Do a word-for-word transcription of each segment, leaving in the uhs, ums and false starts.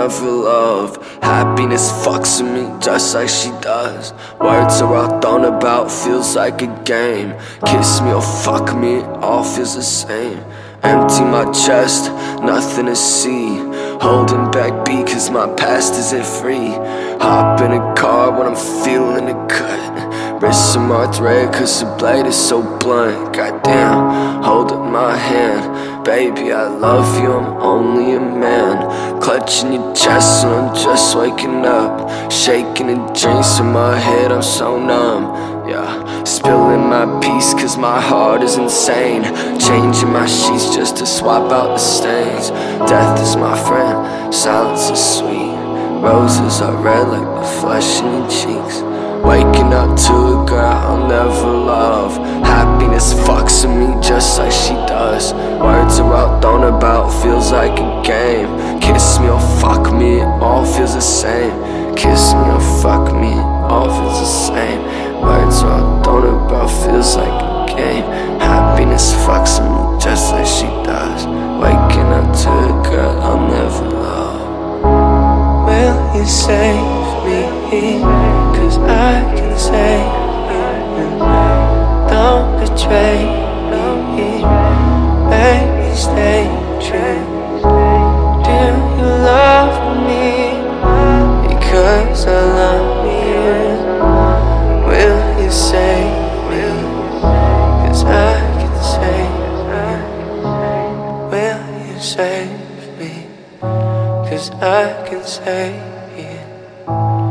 never love. Happiness fucks with me just like she does. Words are all thrown about, feels like a game. Kiss me or fuck me, it all feels the same. Empty my chest, nothing to see. Holding back beat cause my past isn't free. Hop in a car when I'm feeling a cut. Wrists are marked red cause the blade is so blunt. Goddamn, hold up my hand. Baby, I love you, I'm only a man. Clutching your chest when I'm just waking up. Shaking the drinks in my head, I'm so numb. Yeah, spilling my peace cause my heart is insane. Changing my sheets just to swap out the stains. Death is my friend, silence is sweet. Roses are red like the flesh in your cheeks. Waking up to a girl I'll never love. Happiness fucks with me just like she does. Words are all thrown about, feels like a game. Kiss me or fuck me, it all feels the same. Kiss me or fuck me, it all feels the same. Words are all thrown about, feels like a game. Happiness fucks with me just like she does. Waking up to a girl I'll never love. Will you save me? Cause I can save you. Don't betray me. Baby, stay true. Do you love me? Because I love you. Will you save me? Cause I can save you. Will you save me? Cause I can save you.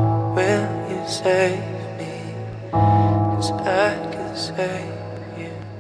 Will you save me? Cause I can save you.